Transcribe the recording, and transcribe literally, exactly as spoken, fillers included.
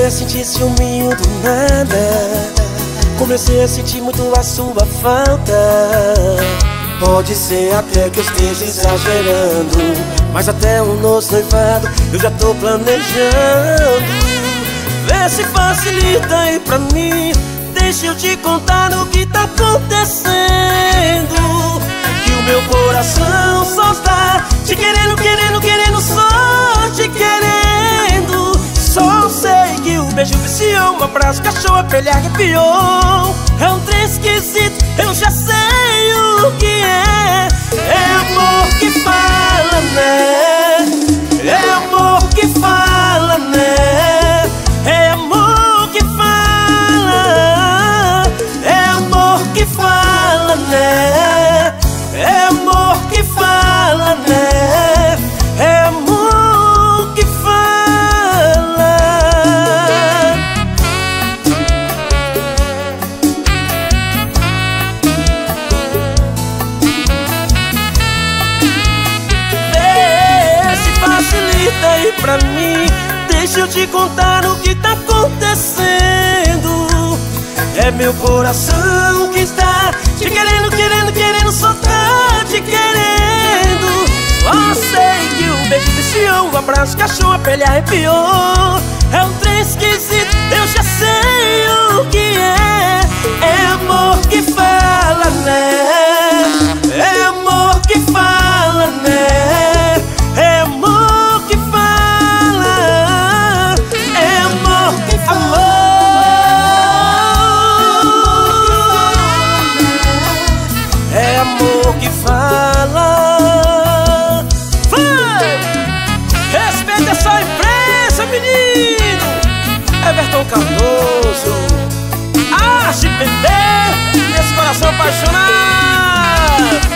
a sentir ciúminho do nada. Comecei a sentir muito a sua falta. Pode ser até que eu esteja exagerando, mas até o nosso noivado eu já tô planejando. Vê se facilita aí pra mim. Deixa eu te contar o que tá acontecendo. Que o meu coração só tá te querendo, querendo, querendo, só te querendo. Só sei que o beijo viciou, um abraço, cachorro, a pele arrepiou. É um trem esquisito, eu já sei o que é. É amor que fala, né? É amor que fala, né? É amor que fala. É amor que fala, né? É amor que fala, né? É amor que fala. Vê se facilita aí pra mim. Deixa eu te contar o que tá acontecendo. É meu coração que está te querendo, querendo, querendo, só tá te querendo. Só sei que o beijo viciou, um abraço, cachorro, a pele arrepiou. É um trem esquisito, eu já sei o que é. É amor que fala, né? É amor que fala, né? É amor que fala. É amor que fala. É amor que fala. Vai! Respeita essa imprensa, menino! Everton Cardoso, arte bebê, esse coração apaixonado.